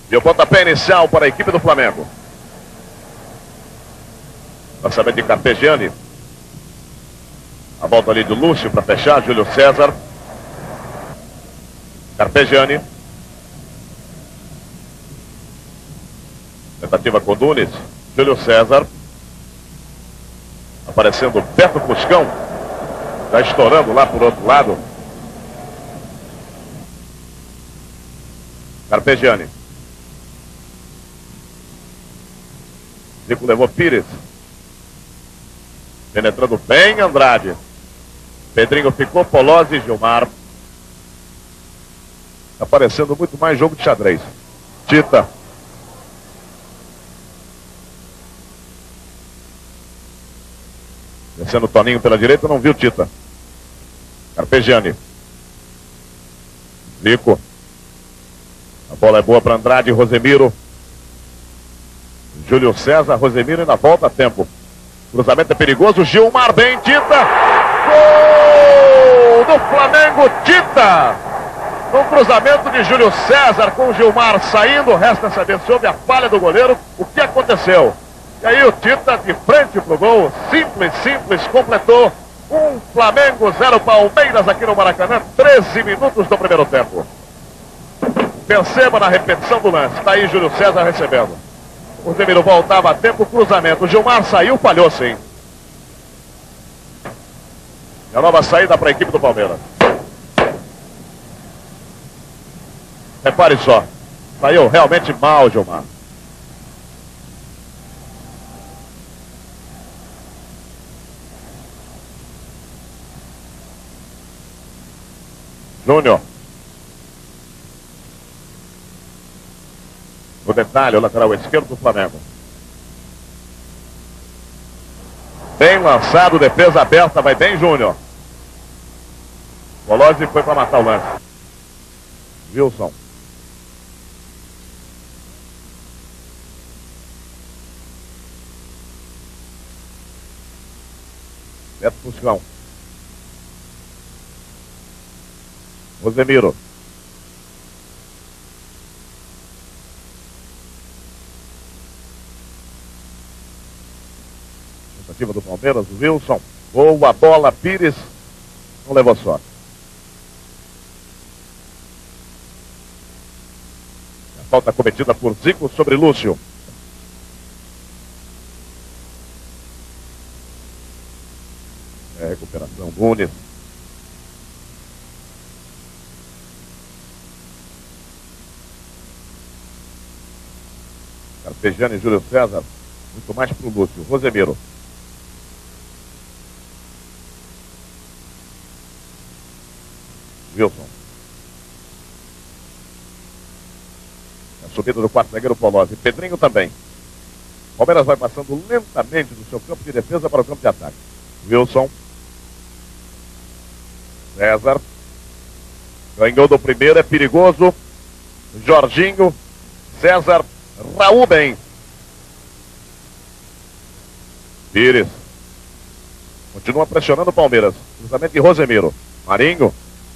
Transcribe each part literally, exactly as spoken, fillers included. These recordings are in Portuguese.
E o pontapé inicial para a equipe do Flamengo. Lançamento de Carpegiani. A volta ali do Lúcio para fechar. Júlio César. Carpegiani. Tentativa com Nunes. Júlio César. Aparecendo Beto Fuscão. Está estourando lá por outro lado. Carpegiani. Zico levou Pires. Penetrando bem Andrade. Pedrinho ficou, Polozzi e Gilmar. Está parecendo muito mais jogo de xadrez. Tita. Descendo o Toninho pela direita, não viu Tita. Carpegiani. Zico. A bola é boa para Andrade e Rosemiro. Júlio César, Rosemiro e na volta a tempo. Cruzamento é perigoso. Gilmar bem, Tita. Gol do Flamengo, Tita. No cruzamento de Júlio César com o Gilmar saindo. Resta saber sobre a falha do goleiro. O que aconteceu? E aí o Tita de frente pro gol. Simples, simples, completou. Um Flamengo, zero Palmeiras aqui no Maracanã. treze minutos do primeiro tempo. Perceba na repetição do lance. Está aí Júlio César recebendo. O Zemiro voltava a tempo, cruzamento. O Gilmar saiu, falhou sim. E a nova saída para a equipe do Palmeiras. Repare só. Saiu realmente mal, Gilmar. Júnior. O detalhe, o lateral esquerdo do Flamengo. Bem lançado, defesa aberta, vai bem Júnior. Polozzi foi para matar o lance. Wilson. Beto Fuscão. Rosemiro. Tentativa do Palmeiras, Wilson. Boa bola, Pires. Não levou sorte. A falta cometida por Zico sobre Lúcio. É, recuperação, Nunes. Carpegiani e Júlio César. Muito mais para o Lúcio. Rosemiro. Wilson. A subida do quarto zagueiro Polozzi. Pedrinho também. Palmeiras vai passando lentamente do seu campo de defesa para o campo de ataque. Wilson. César. Ganhou do primeiro, é perigoso. Jorginho. César. Raul bem. Pires. Continua pressionando o Palmeiras. Cruzamento de Rosemiro. Marinho.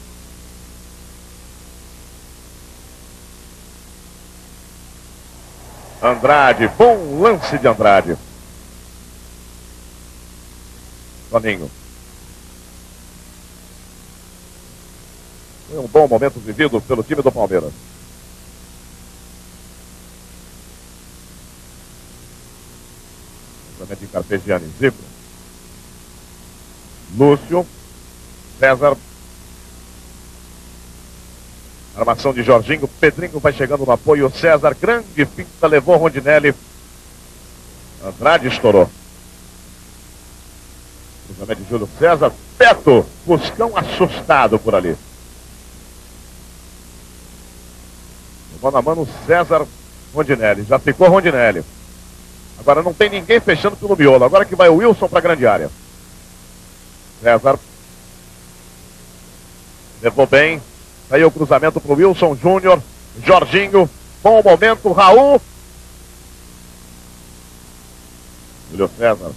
Andrade. Bom lance de Andrade. Toninho. Foi um bom momento vivido pelo time do Palmeiras. De Carpegiani, Zico. Lúcio. César. Armação de Jorginho. Pedrinho vai chegando no apoio. César, grande finta, levou Rondinelli. Andrade estourou. Cruzamento de Júlio César. Beto. Fuscão assustado por ali. Mano a mano César, Rondinelli. Já ficou Rondinelli. Agora não tem ninguém fechando pelo miolo. Agora que vai o Wilson para a grande área. César. Levou bem. Saiu o cruzamento para o Wilson Júnior. Jorginho. Bom momento. Raul. Júlio César.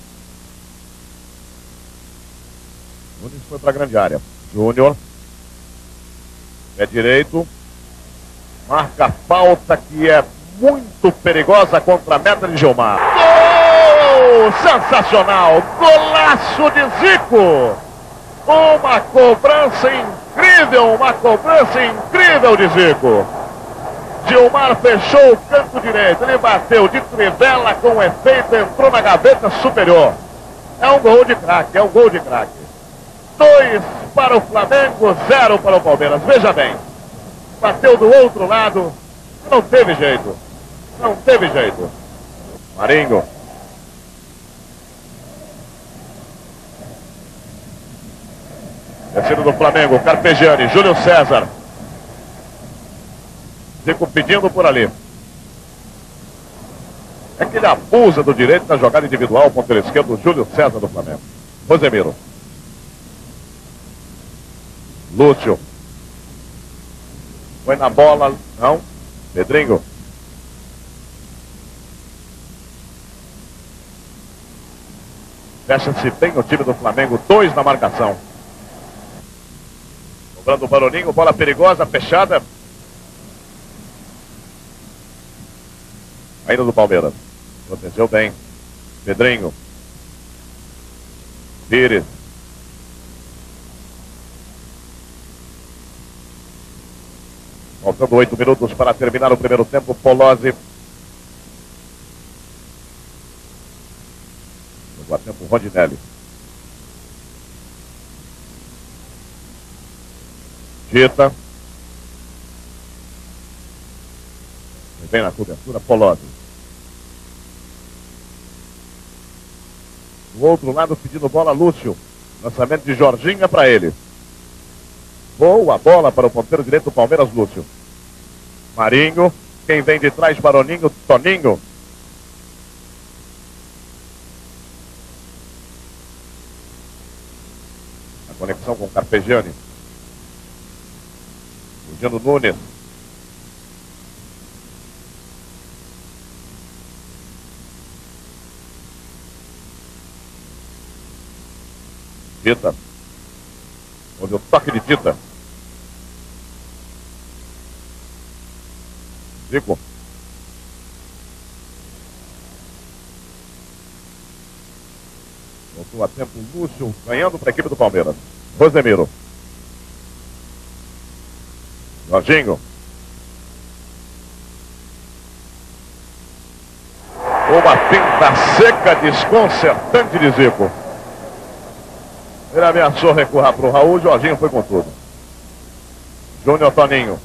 Nunes foi para a grande área. Júnior. Pé direito. Marca a falta que é muito perigosa contra a meta de Gilmar. Gol! Sensacional! Golaço de Zico! Uma cobrança incrível, uma cobrança incrível de Zico. Gilmar fechou o canto direito, ele bateu de trivela com efeito, entrou na gaveta superior. É um gol de craque, é um gol de craque. Dois para o Flamengo, zero para o Palmeiras. Veja bem, bateu do outro lado, não teve jeito, não teve jeito. Marinho. Descido do Flamengo, Carpegiani, Júlio César. Zico pedindo por ali. É que ele abusa do direito na jogada individual, ponteiro esquerdo, Júlio César do Flamengo. Rosemiro. Lúcio. Foi na bola, não. Pedrinho. Fecha-se bem o time do Flamengo, dois na marcação. Cobrando o Baroninho, bola perigosa, fechada. Ainda do Palmeiras. Protegeu bem. Pedrinho. Pires. Faltando oito minutos para terminar o primeiro tempo. Polozzi. Chegou a tempo Rondinelli. Tita. Vem na cobertura, Polozzi. Do outro lado, pedindo bola, Lúcio. Lançamento de Jorginho para ele. Boa bola para o ponteiro direito do Palmeiras, Lúcio. Marinho. Quem vem de trás, Baroninho, Toninho. A conexão com Carpegiani. Fugindo Nunes. Tita. Houve o toque de Tita. Zico. Voltou a tempo Lúcio, ganhando para a equipe do Palmeiras. Rosemiro. Jorginho. Uma pinta seca, desconcertante de Zico. Ele ameaçou recuar para o Raul, Jorginho foi com tudo. Júnior Toninho.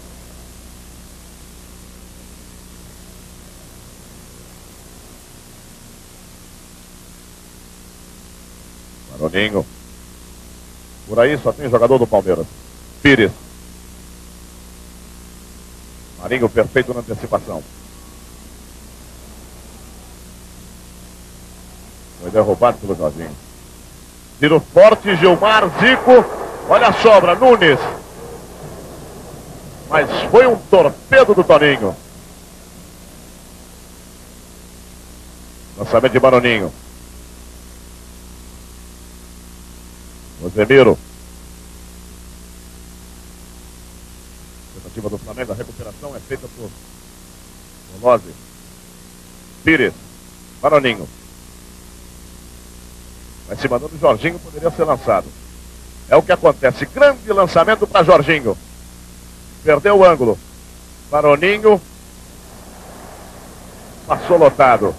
Baroninho. Por aí só tem jogador do Palmeiras. Pires. Marinho perfeito na antecipação. Foi derrubado pelo Jorginho. Tiro forte, Gilmar, Zico. Olha a sobra, Nunes. Mas foi um torpedo do Toninho. Lançamento de Baroninho. Rosemiro. Tentativa do Flamengo, a recuperação é feita por Polozzi. Pires. Baroninho. Vai se mandando, Jorginho poderia ser lançado. É o que acontece. Grande lançamento para Jorginho. Perdeu o ângulo. Baroninho. Passou lotado.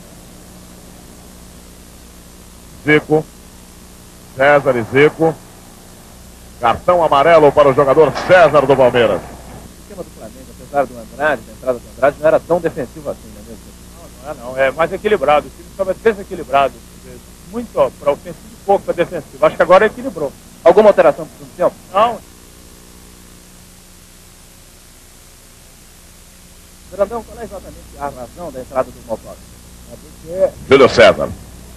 Zico. César e Zico. Cartão amarelo para o jogador César do Palmeiras. O esquema do Flamengo, apesar do Andrade, da entrada do Andrade, não era tão defensivo assim, não é mesmo? Não, não é não. É mais equilibrado. O time estava desequilibrado. Muito para ofensivo e pouco para defensivo. Acho que agora equilibrou. Alguma alteração para o segundo tempo? Não. Grandão, qual é exatamente a razão da entrada do Mocó? É porque... Júlio César.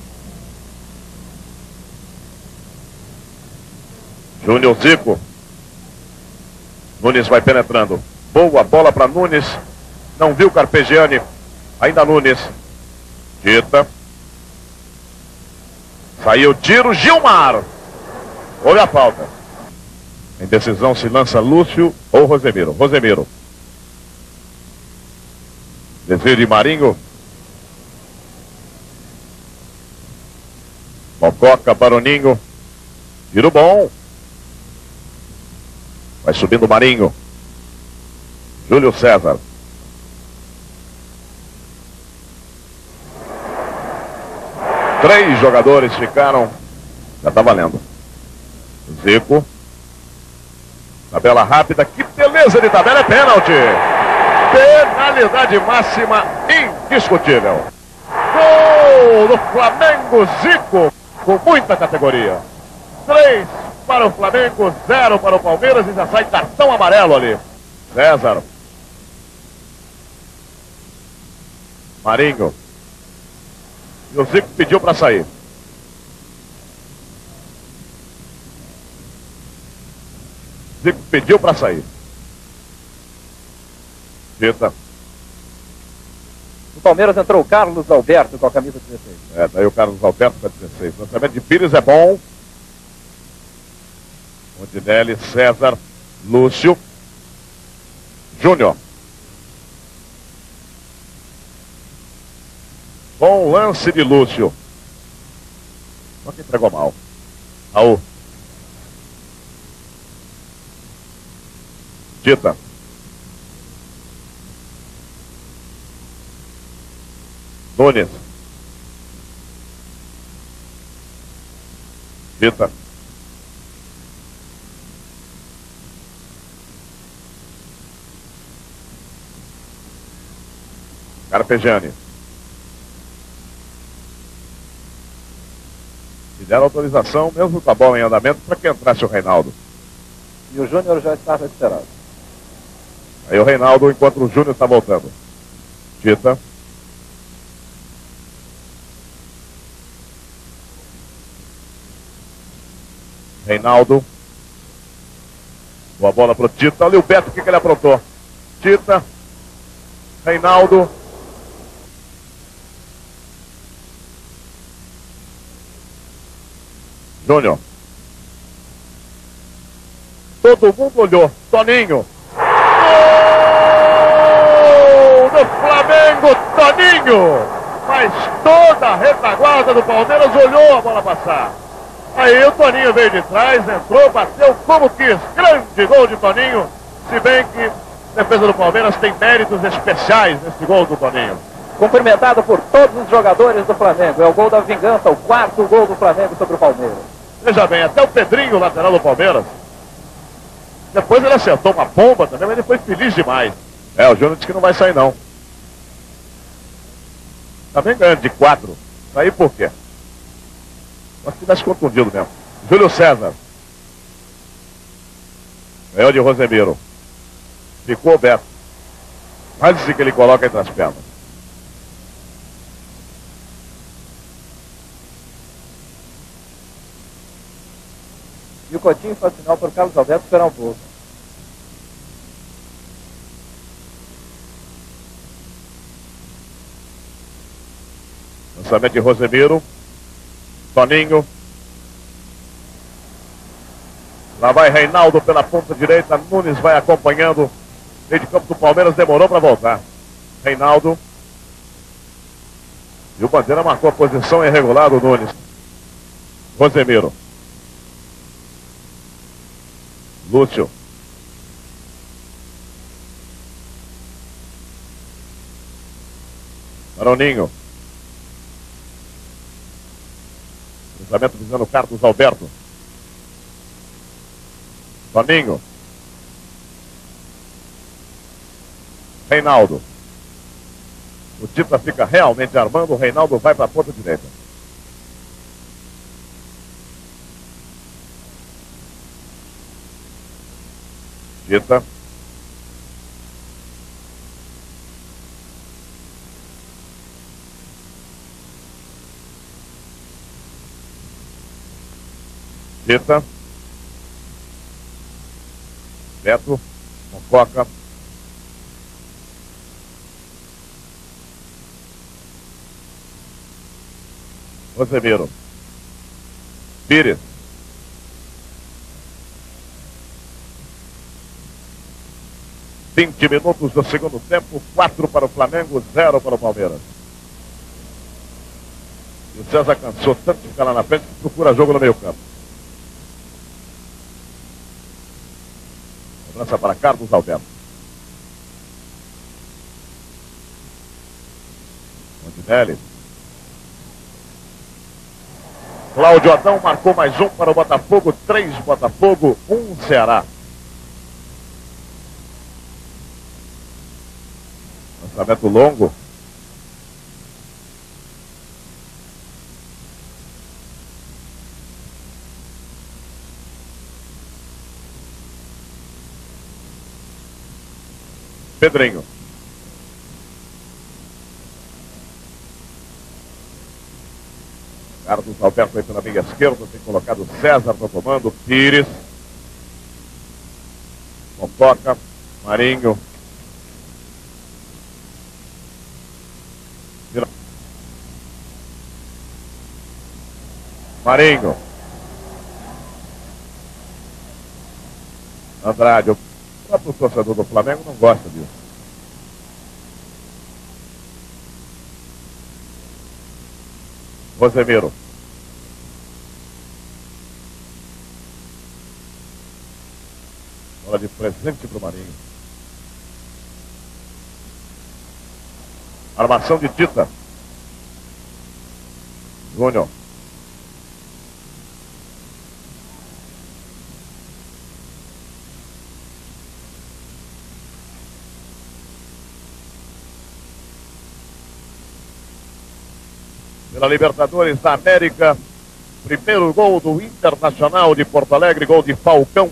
Júnior Zico. Nunes vai penetrando. Boa bola para Nunes. Não viu Carpegiani. Ainda Nunes. Tita. Saiu tiro, Gilmar. Olha a falta. Em decisão se lança Lúcio ou Rosemiro. Rosemiro. Desvio de Marinho. Mococa para o Ninho. Tiro bom. Vai subindo o Marinho. Júlio César. Três jogadores ficaram. Já tá valendo. Zico. Tabela rápida. Que beleza de tabela. É pênalti. Penalidade máxima indiscutível. Gol do Flamengo. Zico. Com muita categoria. Três para o Flamengo. Zero para o Palmeiras. E já sai cartão amarelo ali. César. Marinho. E o Zico pediu para sair. Zico pediu para sair. Dita. No Palmeiras entrou o Carlos Alberto com a camisa dezesseis. É, daí o Carlos Alberto com a dezesseis. Lançamento de Pires é bom. Rondinelli, César, Lúcio, Júnior. Bom lance de Lúcio. Só que entregou mal. Raul. Dita. Nunes. Dita. Carpegiani. E deram autorização, mesmo com a bola em andamento, para que entrasse o Reinaldo. E o Júnior já estava esperado. Aí o Reinaldo, enquanto o Júnior está voltando. Tita. Reinaldo. Boa bola para o Tita. Olha o Beto, o que, que ele aprontou. Tita. Reinaldo. Júnior. Todo mundo olhou. Toninho. Gol do Flamengo, Toninho. Mas toda a retaguarda do Palmeiras olhou a bola passar. Aí o Toninho veio de trás, entrou, bateu como quis. Grande gol de Toninho. Se bem que a defesa do Palmeiras tem méritos especiais nesse gol do Toninho. Cumprimentado por todos os jogadores do Flamengo. É o gol da vingança, o quarto gol do Flamengo sobre o Palmeiras. Veja bem, até o Pedrinho, lateral do Palmeiras. Depois ele acertou uma bomba também, mas ele foi feliz demais. É, o Júnior disse que não vai sair não. Tá bem ganhando de quatro. Sair por quê? Acho que tivesse contundido mesmo. Júlio César. Ganhou de Rosemiro. Ficou o Beto. Mas disse que ele coloca entre as pernas. E o Coutinho faz sinal para o Carlos Alberto esperar um pouco. Lançamento de Rosemiro. Toninho. Lá vai Reinaldo pela ponta direita. Nunes vai acompanhando. Meio de campo do Palmeiras demorou para voltar. Reinaldo. E o Bandeira marcou a posição irregular do Nunes. Rosemiro. Lúcio. Maroninho. Cruzamento visando o Carlos Alberto. Toninho. Reinaldo. O Tita fica realmente armando. O Reinaldo vai para a ponta direita. Tita. Tita. Beto. Mococa. Rosemiro. Pires. vinte minutos do segundo tempo, quatro para o Flamengo, zero para o Palmeiras. E o César cansou tanto de ficar lá na frente que procura jogo no meio campo. Cobrança para Carlos Alberto. Rondinelli. Cláudio Adão marcou mais um para o Botafogo, três Botafogo, um Ceará. Lançamento longo. Pedrinho. Carlos Alberto aí pela meia esquerda, tem colocado César no comando, Pires. Mococa, Marinho. Marinho. Andrade, o próprio torcedor do Flamengo não gosta disso. Rosemiro. Bola de presente para o Marinho. Armação de Tita. Júnior. Pela Libertadores da América, primeiro gol do Internacional de Porto Alegre, gol de Falcão.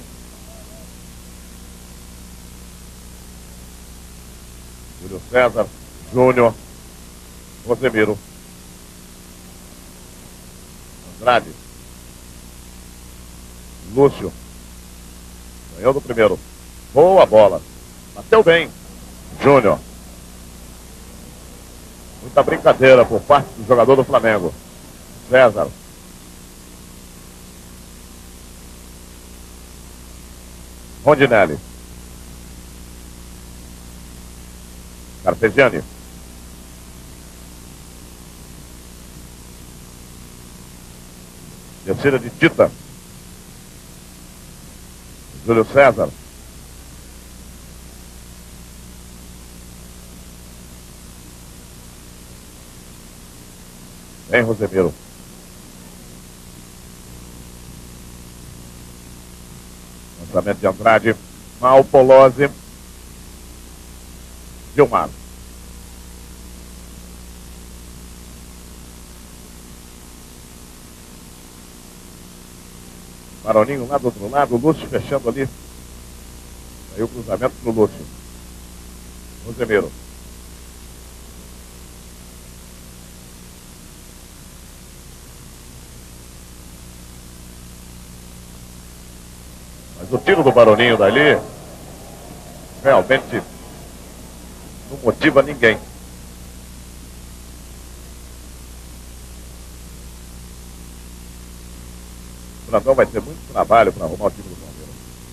Júlio César, Júnior, Rosemiro, Andrade, Lúcio, ganhou do primeiro, boa bola, bateu bem, Júnior. Muita brincadeira por parte do jogador do Flamengo. César. Rondinelli. Carpegiani. Descida de Tita. Júlio César. Vem, Rosemiro. Lançamento de Andrade. Malpolose. Gilmar. Maroninho lá do outro lado. Lúcio fechando ali. Aí o cruzamento pro Lúcio. Rosemiro. Mas o tiro do Baroninho dali realmente não motiva ninguém. O Brandão vai ter muito trabalho para arrumar o time do Palmeiras.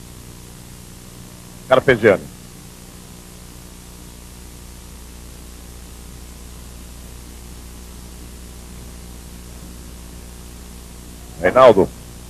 Carpegiani. Reinaldo.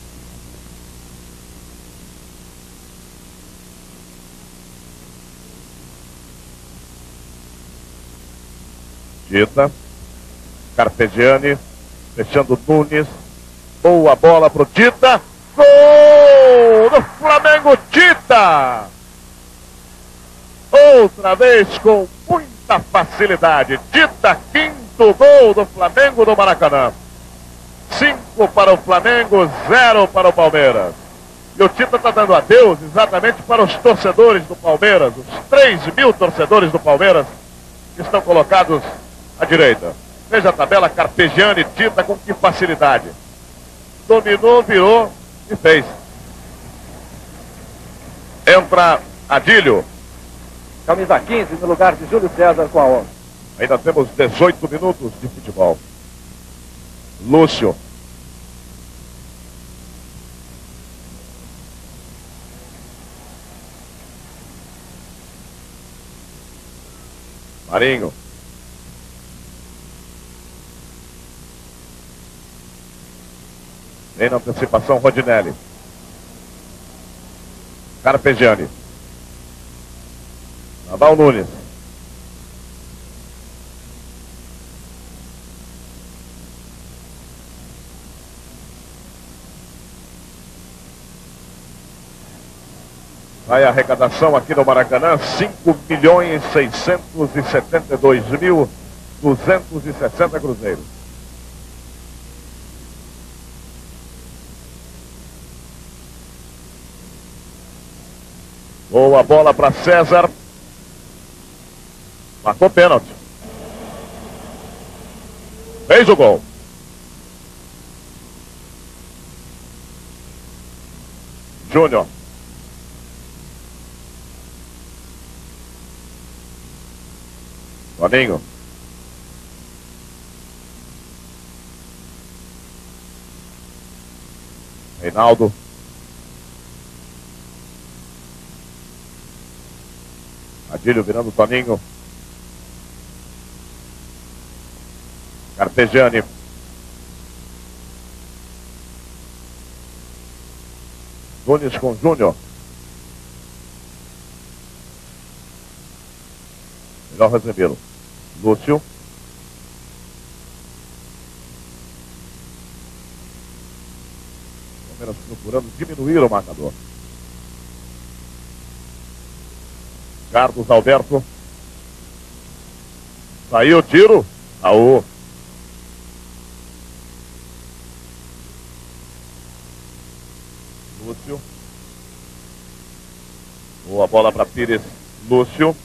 Tita. Carpegiani. Fechando Nunes. Boa bola pro Tita. Gol do Flamengo, Tita! Outra vez com muita facilidade. Tita, quinto gol do Flamengo no Maracanã. Cinco para o Flamengo, zero para o Palmeiras. E o Tita está dando adeus exatamente para os torcedores do Palmeiras, os três mil torcedores do Palmeiras que estão colocados à direita. Veja a tabela, Carpegiani, Tita, com que facilidade. Dominou, virou e fez. Entra Adílio. Camisa quinze no lugar de Júlio César com a onze. Ainda temos dezoito minutos de futebol. Lúcio. Marinho. Vem na antecipação, Rodinelli. Carpegiani. Nadal Nunes. Vai a arrecadação aqui no Maracanã, cinco milhões seiscentos e setenta e dois mil duzentos e sessenta cruzeiros. Boa bola para César. Marcou pênalti. Fez o gol. Júnior. Toninho. Reinaldo. Adílio virando Toninho. Carpegiani. Nunes com Júnior. Melhor Casemiro. Lúcio. Palmeiras procurando diminuir o marcador. Carlos Alberto. Saiu o tiro. Raul. Lúcio. Boa bola para Pires. Lúcio.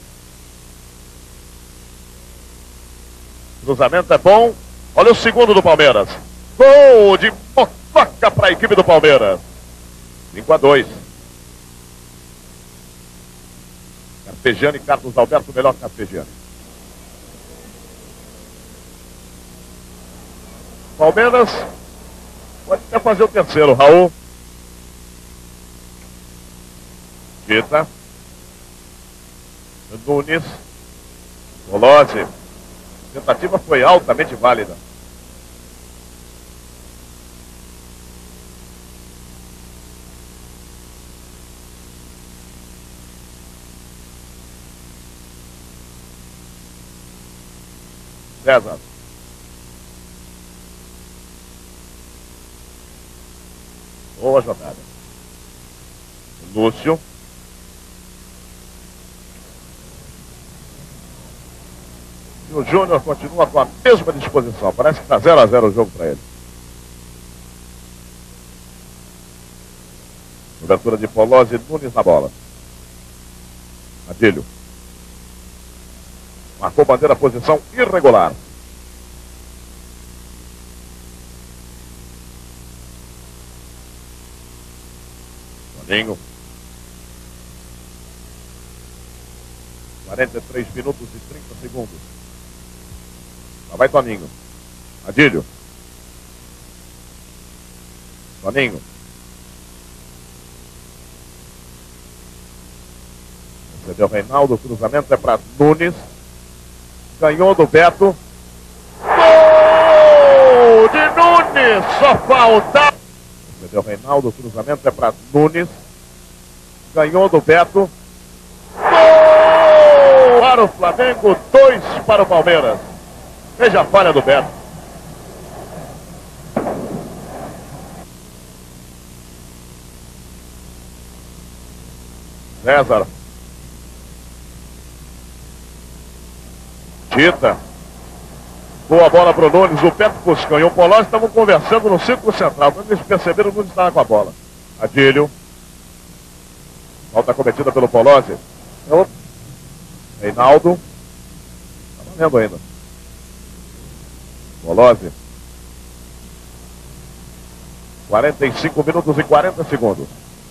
Cruzamento é bom. Olha o segundo do Palmeiras. Gol de motoca para a equipe do Palmeiras. cinco a dois. Carpegiani, Carlos Alberto, melhor que Carpegiani. Palmeiras pode até fazer o terceiro. Raul. Tita. Nunes. Polozzi. A tentativa foi altamente válida. César. Boa jogada. Lúcio. E o Júnior continua com a mesma disposição. Parece que está zero a zero o jogo para ele. Cobertura de Polozzi e Nunes na bola. Adílio. Marcou bandeira, posição irregular. Toninho. quarenta e três minutos e trinta segundos. Lá vai Toninho. Adílio. Toninho. Recebeu Reinaldo. O cruzamento é para Nunes. Ganhou do Beto. Gol de Nunes. Só falta. Recebeu Reinaldo. O cruzamento é para Nunes. Ganhou do Beto. Gol para o Flamengo. Dois para o Palmeiras. Veja a falha do Beto. César. Tita. Boa bola para o Nunes. O Beto Fuscão e o Polozzi estavam conversando no círculo central. Quando eles perceberam, o Nunes estava com a bola. Adílio. Falta cometida pelo Polozzi. Reinaldo. Está valendo ainda. Polozzi. quarenta e cinco minutos e quarenta segundos.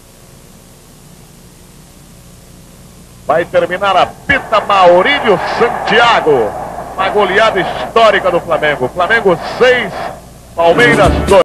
Vai terminar a pita Maurílio Santiago. Uma goleada histórica do Flamengo. Flamengo seis, Palmeiras dois.